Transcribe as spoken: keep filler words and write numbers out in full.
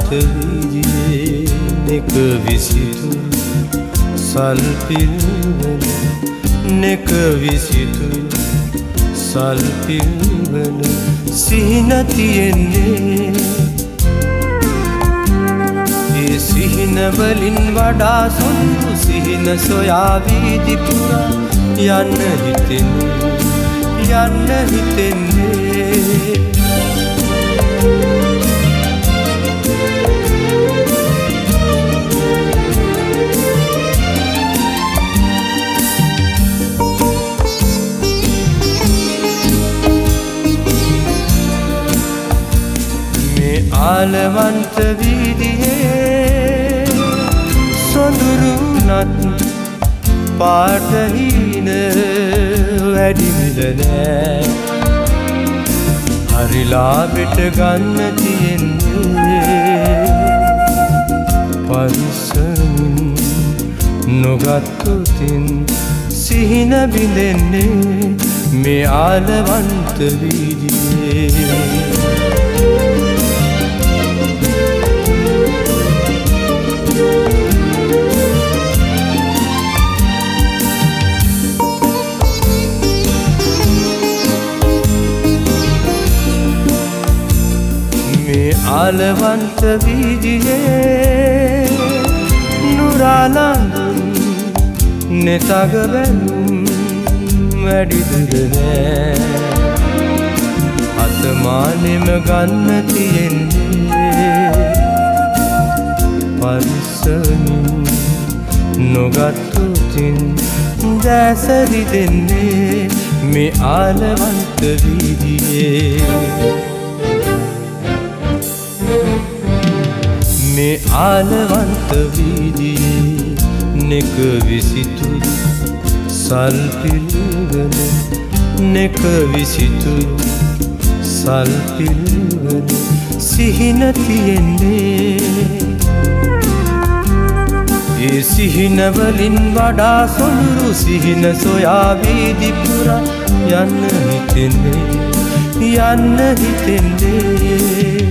වීදියේ නෙක විසිතුරු සල්පිල්වල නෙක විසිතුරු සල්පිල්වල සිහින තියෙන්නේ ඒ සිහින වලින් වඩා සොඳුරු සිහින සොයා වීදි පුරා යන්න හිතෙන්නේ යන්න හිතෙන්නේ ආලවන්ත වීදියේ සොඳුරුනත් පාටහින වැඩිමිල නෑ හරිලාබෙට ගන්න තියෙන්නේ පරිස්සමින් නොගත්තුතින් සිහින බිඳෙන්නේ මේ ආලවන්ත වීදියේ ආලවන්ත වීදියේ නුරාලඳුන් නෙතග බැලුම් වැඩිදුර නෑ අතමානෙම ගන්න තියෙන්නේ පරිස්සමින් නොගත්තුතින් දැසරි දෙන්නේ මේ ආලවන්ත වීදියේ මේ ආලවන්ත වීදියේ නෙක විසිතුරු සල්පිල්වල නෙක විසිතුරු සල්පිල්වල සිහින තියෙන්නේ ඒ සිහින වලින් වඩා සොඳුරු සිහින සොයා වීදි පුරා යන්න හිතෙන්නේ යන්න හිතෙන්නේ